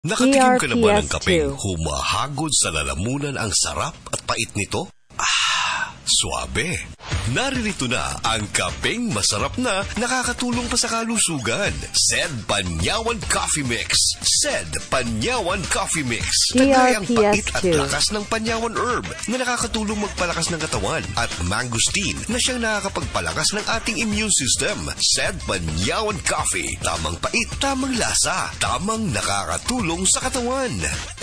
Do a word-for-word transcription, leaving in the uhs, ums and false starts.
Nakatikim ka na ba ng P R P S kapeng two. humahagod sa lalamunan ang sarap at pait nito? Ah, suabe. Naririto na ang kapeng masarap na nakakatulong pa sa kalusugan. Sed Panyawan Coffee Mix. Sed Panyawan Coffee Mix. Tagay ang pait at lakas ng Panyawan Herb na nakakatulong magpalakas ng katawan at mangosteen na siyang nakakapagpalakas ng ating immune system. Sed Panyawan Coffee. Tamang pait, tamang lasa, tamang nakakatulong sa katawan.